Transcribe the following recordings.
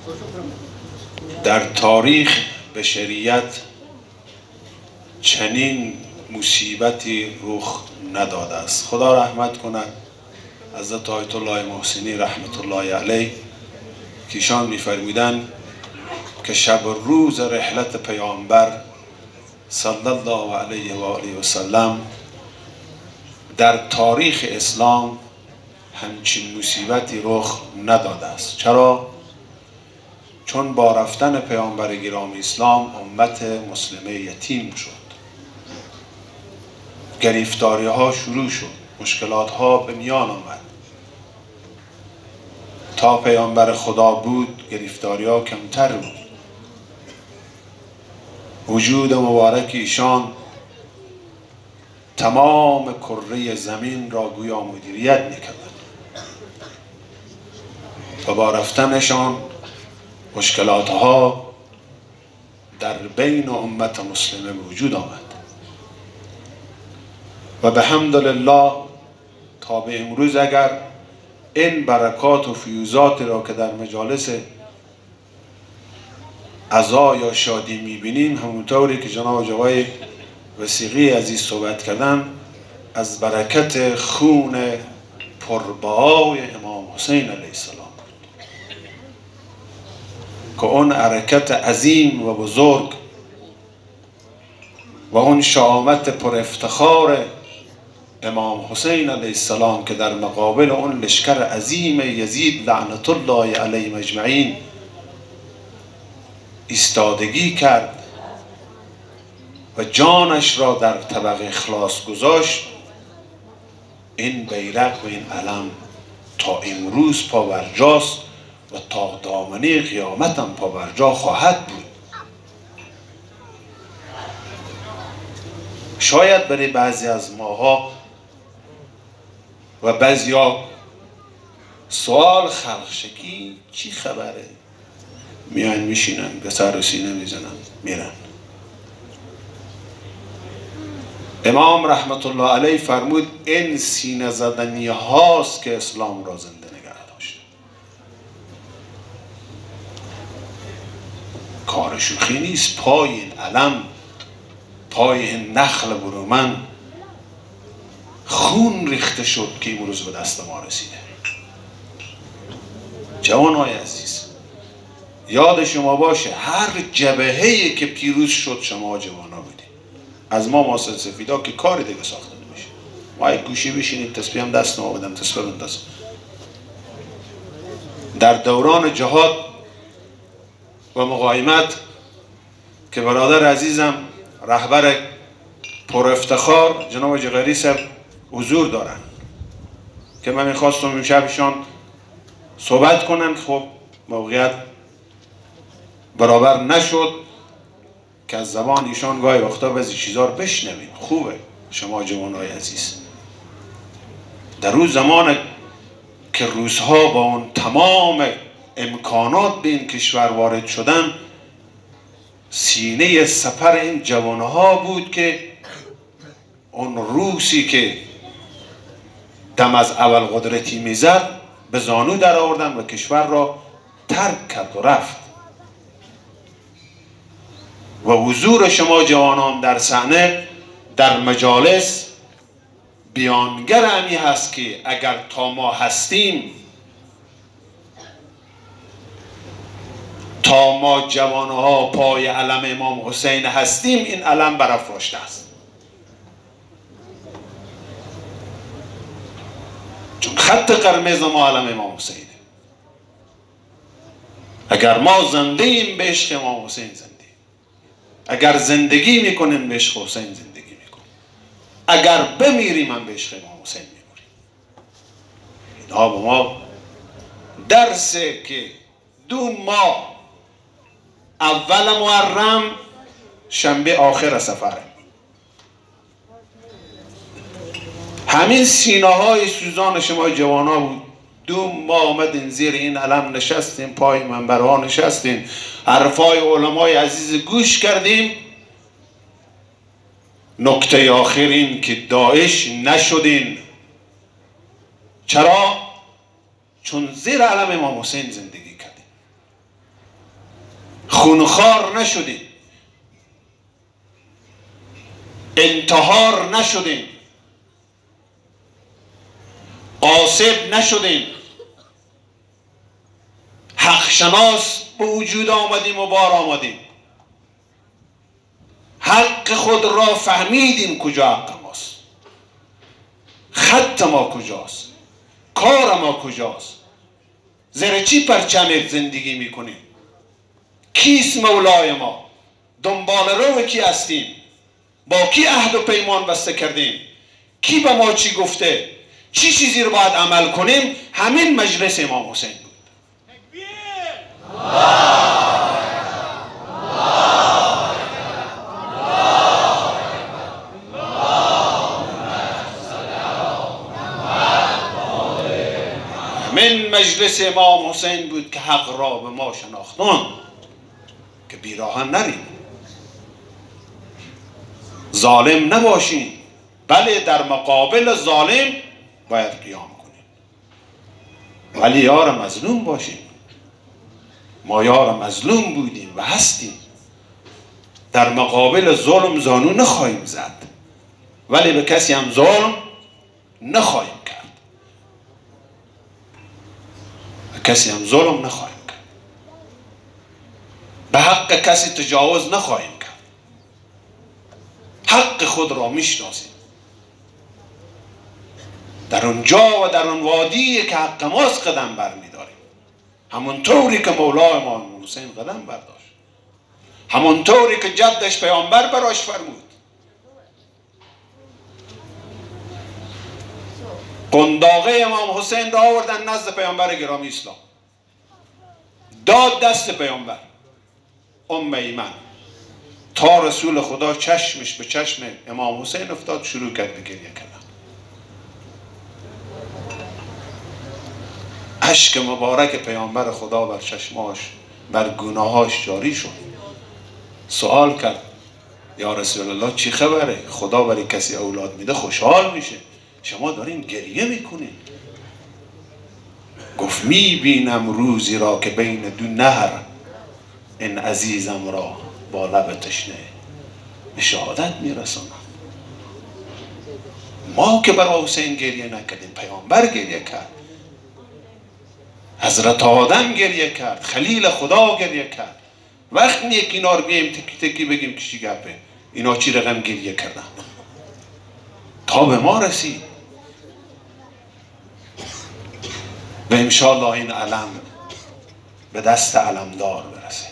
در تاریخ بشریت چنین مصیبتی رخ نداده است. خدا رحمت کند حضرت آیت الله محسنی رحمت الله علیه که ایشان می‌فرمودند که شب و روز رحلت پیامبر صلی الله علیه و آله و سلم در تاریخ اسلام همچین مصیبتی رخ نداده است. چرا؟ چون با رفتن پیامبر گرامی اسلام امت مسلمه یتیم شد، گرفتاری ها شروع شد، مشکلات ها به میان آمد. تا پیامبر خدا بود گرفتاری ها کمتر بود. وجود مبارک ایشان تمام کره زمین را گویا مدیریت میکرد و با رفتنشان مشکلات ها در بین امت مسلمه وجود آمد و به حمدالله تا به امروز اگر این برکات و فیوزات را که در مجالس عزا یا شادی میبینیم، همونطوری که جناب جوای وثیقی عزیز صحبت کردن، از برکت خون پربهای امام حسین علیه السلام بود که اون حرکت عظیم و بزرگ و اون شهامت پر افتخار امام حسین علیه السلام که در مقابل اون لشکر عظیم یزید لعنت الله علیه اجمعین ایستادگی کرد و جانش را در طبق اخلاص گذاشت، این بیرق و این علم تا امروز پابرجاست و تا دامنه قیامت هم پابرجا خواهد بود. شاید برای بعضی از ماها و بعضیا سوال خلق شکی چی خبره؟ میان میشینن به سر و سینه میزنن میرن. امام رحمت الله علیه فرمود این سینه زدنی هاست که اسلام را زنده نگه داشت. کار شوخی نیست. پای این علم، پای این نخل برومن خون ریخته شد که امروز به دست ما رسیده. جوانای عزیز، یاد شما باشه هر جبهه‌ای که پیروز شد شما جوانا بودید. از ما ماسل سفیدا که کاری دیگه ساخته نمیشه. ما یک گوشی بشینید تسبیح هم دست نما بدم تسبیح بندازم. در دوران جهاد و مقاومت که برادر عزیزم رهبر پر افتخار جناب جغری صاحب حضور دارن که من میخواستم امشبشان صحبت کنن، خب موقعیت برابر نشد که از زبان ایشان گاهی وقتا بعضی چیزا رو بشنویم. خوبه شما جوانای عزیز. در اون زمان که روس‌ها با اون تمام امکانات به این کشور وارد شدن، سینه سپر این جوانها بود که اون روسی که دم از اول قدرتی میزد به زانو در آوردن و کشور را ترک کرد و رفت. و حضور شما جوانان در صحنه در مجالس بیانگر همی هست که اگر تا ما هستیم، تا ما جوانها پای علم امام حسین هستیم، این علم برافراشته است. چون خط قرمز ما علم امام حسینه. اگر ما زنده ایم به عشق امام حسین زنده، اگر زندگی میکنیم به عشق حسین زندگی میکنیم، اگر بمیریم هم به عشق امام حسین میمیریم. اینها به ما درسه که 2 ماه اول محرم شنبه آخر سفره، همین سینه های سوزان شما جوانا بود. 2 ماه آمدین زیر این علم نشستیم، پای منبرها نشستیم، حرفای علمای عزیز گوش کردیم. نکته آخر این که داعش نشدین. چرا؟ چون زیر علم امام حسین زندگی کردیم. خونخوار نشدیم، انتحار نشدیم، غاصب نشدیم، حق شناس به وجود آمدیم و بار آمدیم. حق خود را فهمیدیم کجا حق ماست، خط ما کجاست، کار ما کجاست، زیر چی پرچم زندگی میکنیم، کیست مولای ما، دنبال رو کی هستیم، با کی عهد و پیمان بسته کردیم، کی به ما چی گفته، چی چیزی رو باید عمل کنیم. همین مجلس امام حسین بود. همین مجلس امام حسین بود که حق را به ما شناختن که بیراهن نریم، ظالم نباشیم، بله در مقابل ظالم باید قیام کنیم، ولی یار مظلوم باشیم. ما یار مظلوم بودیم و هستیم، در مقابل ظلم زانو نخواهیم زد، ولی به کسی هم ظلم نخواهیم کرد، به کسی هم ظلم نخواهیم کرد، به حق کسی تجاوز نخواهیم کرد. حق خود را میشناسیم، در اونجا و در اون وادی که حق ماست قدم بر میداریم، همون طوری که مولای امام حسین قدم برداشت، همون طوری که جدش پیامبر براش فرمود. قنداقه امام حسین را آوردن نزد پیامبر گرامی اسلام، داد دست پیامبر. ایمن تا رسول خدا چشمش به چشم امام حسین افتاد، شروع کرد به گریه کردن. اشک مبارک پیامبر خدا بر چشماش، بر گناهاش جاری شد. سوال کرد یا رسول الله چی خبره؟ خدا برای کسی اولاد میده خوشحال میشه، شما دارین گریه میکنین. گفت میبینم روزی را که بین دو نهر این عزیزم را با لب تشنه به شهادت میرسانم. ما که برای حسین گریه نکردیم، پیامبر گریه کرد، حضرت آدم گریه کرد، خلیل خدا گریه کرد. وقت نیست اینا رو بیایم تکی تکی بگیم که چی گپه، اینا چی رقم گریه کردن، تا به ما رسید. و انشاءالله این علم به دست علمدار برسه.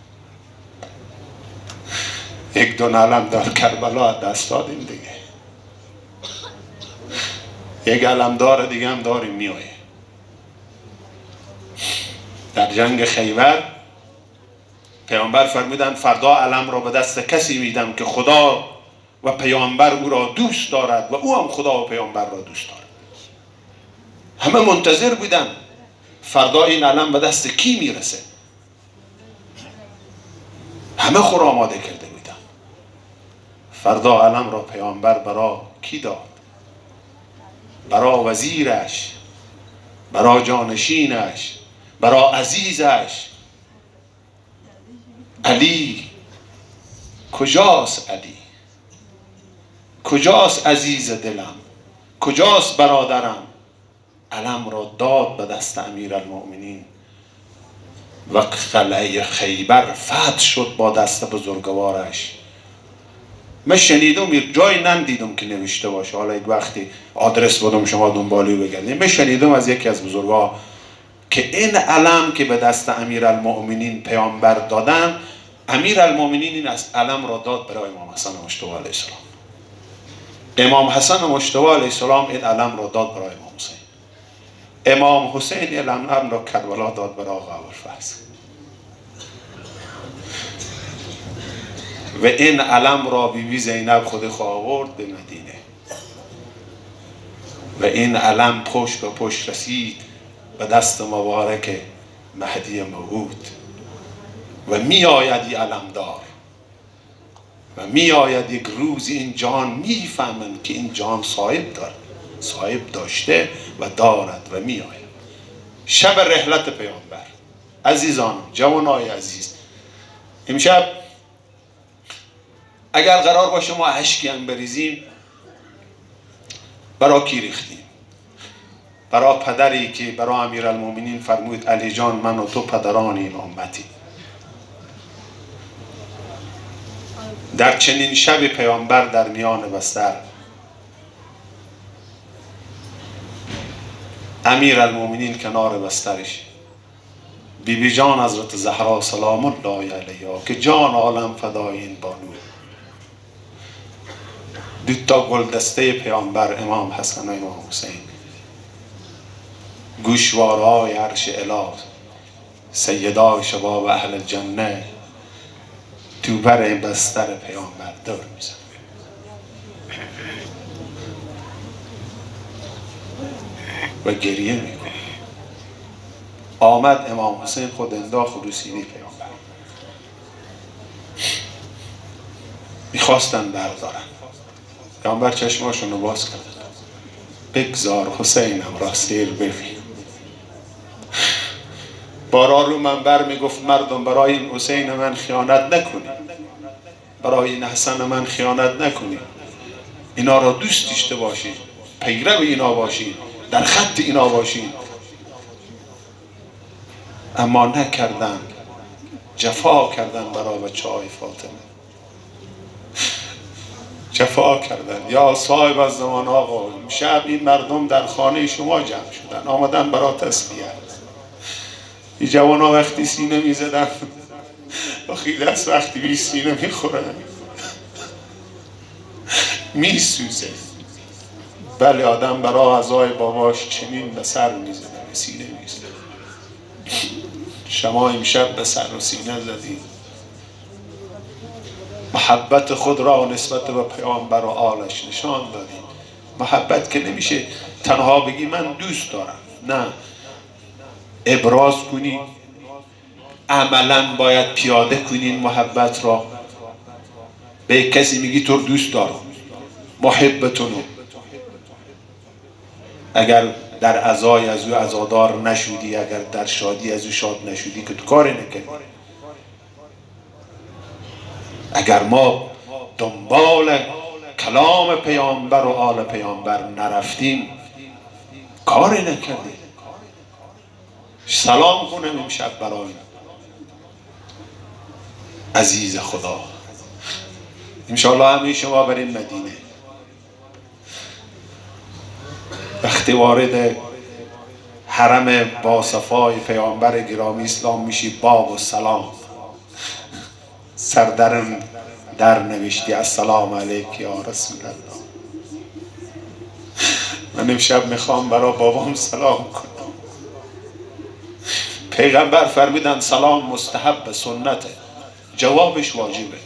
یک دو علم در کربلا دست دادیم دیگه، یک علمدار دیگه هم داریم میایه. در جنگ خیبر پیامبر فرمودن فردا علم را به دست کسی میدم که خدا و پیامبر او را دوست دارد و او هم خدا و پیامبر را دوست دارد. همه منتظر بودن فردا این علم به دست کی میرسه، همه خور آماده کرده بودن. فردا علم را پیامبر برا کی داد؟ برا وزیرش، برا جانشینش، برا عزیزش. علی کجاست؟ علی کجاست؟ عزیز دلم کجاست؟ برادرم. علم را داد به دست امیرالمؤمنین و قلعه خیبر فتح شد با دست بزرگوارش. من شنیدم، جای ندیدم که نوشته باشه، حالا یک وقتی آدرس بدم شما دنبالی بگردید. من شنیدم از یکی از بزرگا که این علم که به دست امیرالمؤمنین پیامبر دادن، امیرالمؤمنین این علم را داد برای امام حسن مجتبی علیه السلام. امام حسن مجتبی علیه السلام این علم را داد برای امام حسین. امام حسین این علم را کربلا داد برای آقا ابوالفضل. و این علم را بیبی زینب خود آورد به مدینه و این علم پشت به پشت رسید به دست مبارک مهدی موعود و می آید این علمدار و می آید یک روز این جان می فهمند که این جان صاحب دارد، صاحب داشته و دارد و می آید. شب رحلت پیامبر، عزیزان جوانای عزیز، امشب اگر قرار باشه ما اشکی هم بریزیم، برای کی ریختیم؟ برای پدری که برای امیرالمومنین فرمود علی جان من و تو پدران این امتی. در چنین شب پیامبر در میان بستر، امیرالمومنین کنار بسترش، بیبی جان حضرت زهرا سلام الله علیها که جان عالم فدای این بانو، دوتا گلدسته پیامبر امام حسن و امام حسین، گوشوارهای عرش اله، سیدای شباب اهل الجنه، تو بر بستر پیامبر دور میزن و گریه میکنه. آمد امام حسین خود انداخت رو سینه پیامبر، میخواستن بردارن. پیامبر چشماشون رو باز کرد، بگذار حسینم را سیر ببین. بارا رو منبر میگفت مردم برای این حسین من خیانت نکنید، برای این حسن من خیانت نکنید، اینا را دوست داشته باشید، پیرو اینا باشید، در خط اینا باشید. اما نکردن، جفا کردن برای بچه های فاطمه، جفا کردن. یا صاحب از زمان آقا، شب این مردم در خانه شما جمع شدن، آمدن برای تسلیت. این جوان ها وقتی سینه می زدن و خیلی از وقتی بی سینه می خورن می سوزه. بله آدم برای عزای باباش چنین به سر می زده، به سینه می زده. شما امشب به سر و سینه زدید، محبت خود را نسبت به پیامبر و آلش نشان دادید. محبت که نمیشه تنها بگی من دوست دارم، نه، ابراز کنی، عملا باید پیاده کنین محبت را. به کسی میگی تو دوست دارم، محبتونو، اگر در عزای از او عزادار نشودی، اگر در شادی از او شاد نشودی که تو کاری نکنی. اگر ما دنبال کلام پیامبر و آل پیامبر نرفتیم، کاری نکردیم. سلام کنم امشب برای عزیز خدا. انشاءالله همه شما بریم مدینه. وقتی وارد حرم با صفای پیامبر گرامی اسلام میشی، باب و سلام، سردرم در نوشتی السلام علیک یا رسول الله. من امشب میخوام برای بابام سلام کنم. پیغمبر فرمیدن سلام مستحب سنته، جوابش واجبه.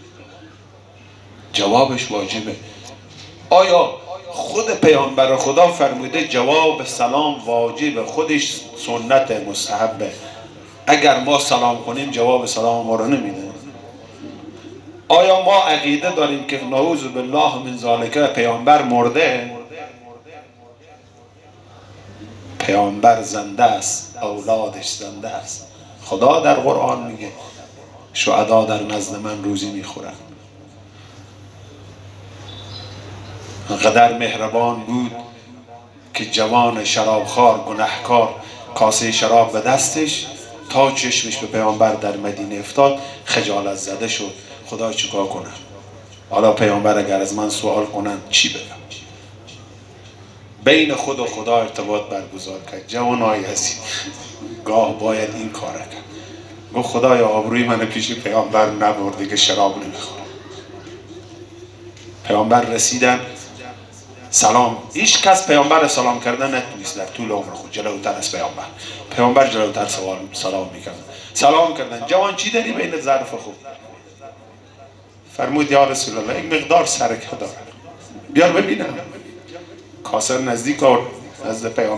جوابش واجبه. آیا خود پیامبر خدا فرموده جواب سلام واجبه، خودش سنت مستحبه؟ اگر ما سلام کنیم جواب سلام ما رو نمیده. آیا ما عقیده داریم که نعوذ بالله من ذالک پیامبر مرده؟ پیامبر زنده است، اولادش زنده است. خدا در قرآن میگه شهدا در نزد من روزی میخورن. انقدر مهربان بود که جوان شرابخوار گناهکار کاسه شراب به دستش، تا چشمش به پیامبر در مدینه افتاد خجالت زده شد. خدا چیکار کنه؟ حالا پیامبر اگر از من سوال کنن چی بگم؟ بین خود و خدا ارتباط برگزار کرد. جوانای عزیز، گاه باید این کار کرد. گفت خدایا آبروی من پیش پیامبر نبرده که شراب نمیخورم. پیامبر رسیدن، سلام، هیچ کس پیامبر سلام کردن نتونست در طول عمر خود جلوتر از پیامبر جلوتر سلام میکردن. سلام کردن، جوان چی داری بین ظرف خود؟ فرمود یا رسول الله این مقدار سرکه دارم، بیار ببینم. کاسه نزدیک آورد نزد پیامبر.